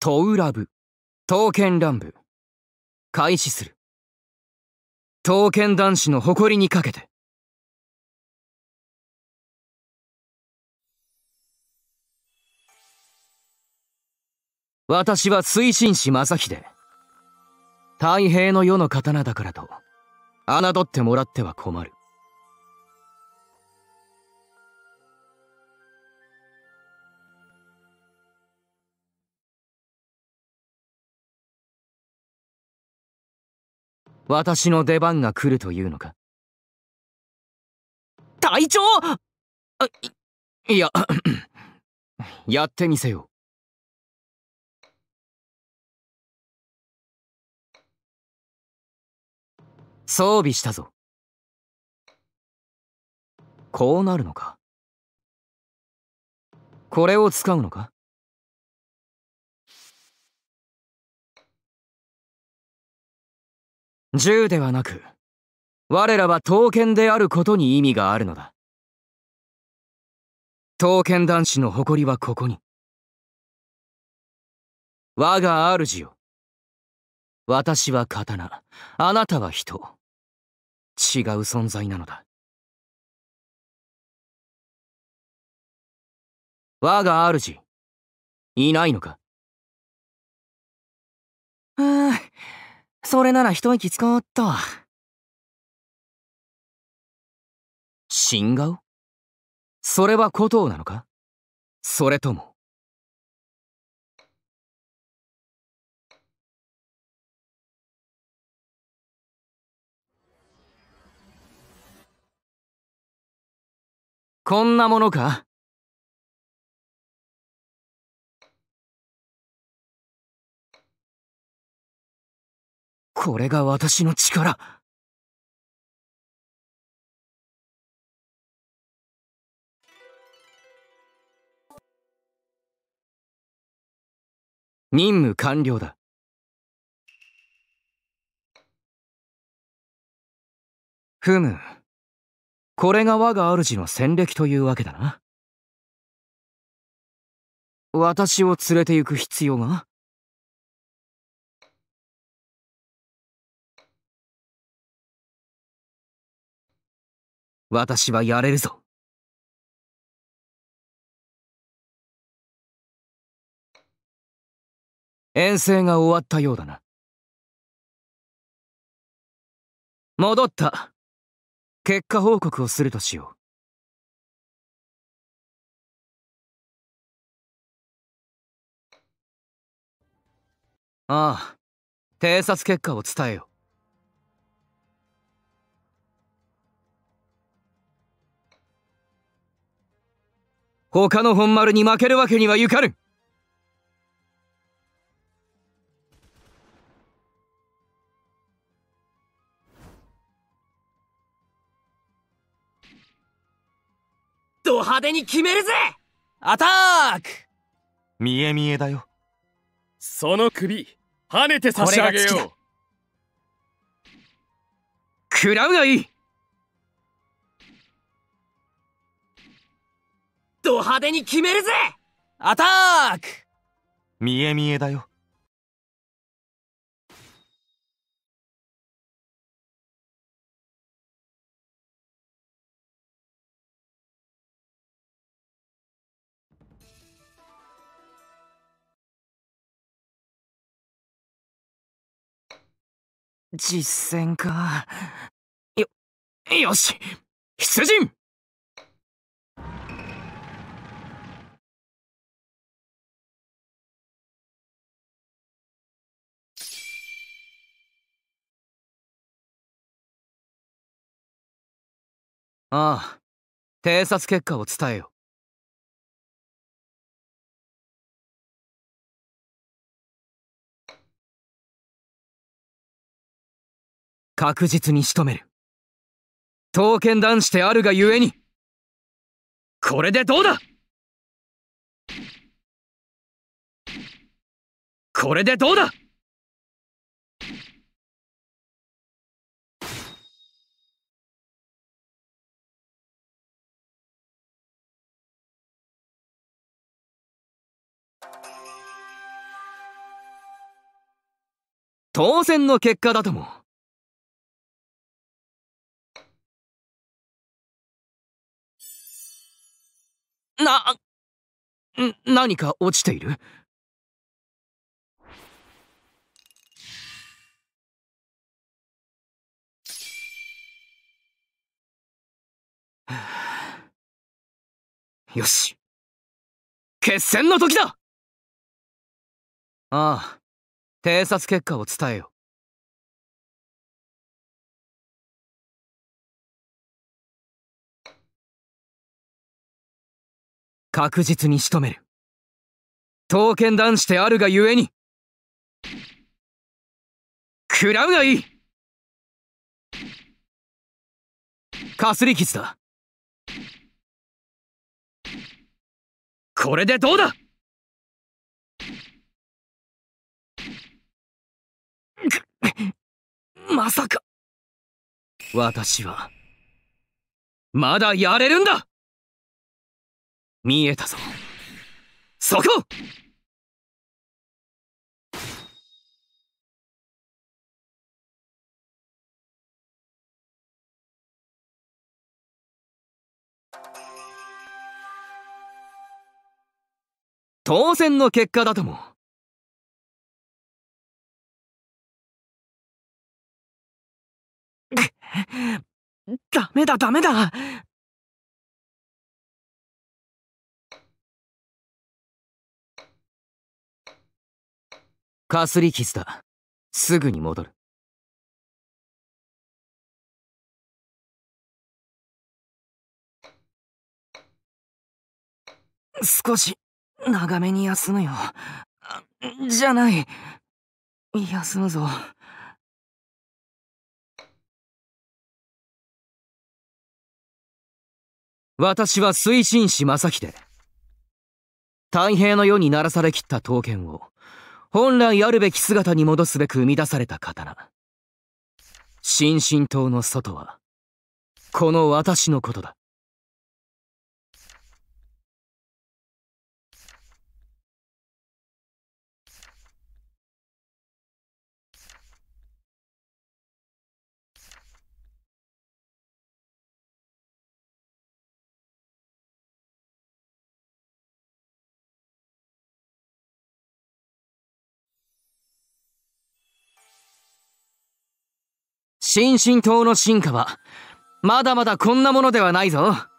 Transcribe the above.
トウラブ、刀剣乱舞、開始する。刀剣男子の誇りにかけて。私は水心子正秀。太平の世の刀だからと、侮ってもらっては困る。私の出番が来るというのか。隊長！いややってみせよう。装備したぞ。こうなるのか。これを使うのか。銃ではなく、我らは刀剣であることに意味があるのだ。刀剣男子の誇りはここに。我が主よ。私は刀、あなたは人。違う存在なのだ。我が主、いないのか。 それなら一息つこうっと。 新顔？それは古刀なのか？それとも。こんなものか？これが私の力。任務完了だ。ふむ。これが我が主の戦歴というわけだな。私を連れて行く必要が？私はやれるぞ。遠征が終わったようだな。戻った。結果報告をするとしよう。ああ、偵察結果を伝えよ。他の本丸に負けるわけにはいかぬ。 ド派手に決めるぜ！ アターク！見え見えだよ。 その首跳ねて差し上げよう。 食らうがいい。 ド派手に決めるぜ！ アターク！見え見えだよ。 実戦か。 よし、出陣！ああ、偵察結果を伝えよ。確実に仕留める。刀剣男子であるがゆえに。これでどうだ！これでどうだ！ 当然の結果だとも。何か落ちている？よし、決戦の時だ。ああ、偵察結果を伝えよ。確実に仕留める。刀剣男子であるがゆえに食らうがいい。かすり傷だ。これでどうだ。まさか。私はまだやれるんだ。見えたぞ、そこ。当然の結果だとも。ダメだダメだ。かすり傷だ。すぐに戻る。少し長めに休むよ。じゃない、休むぞ。私は水心子正秀。太平の世に鳴らされきった刀剣を本来あるべき姿に戻すべく生み出された刀。心身刀の外はこの私のことだ。心身刀の進化はまだまだこんなものではないぞ。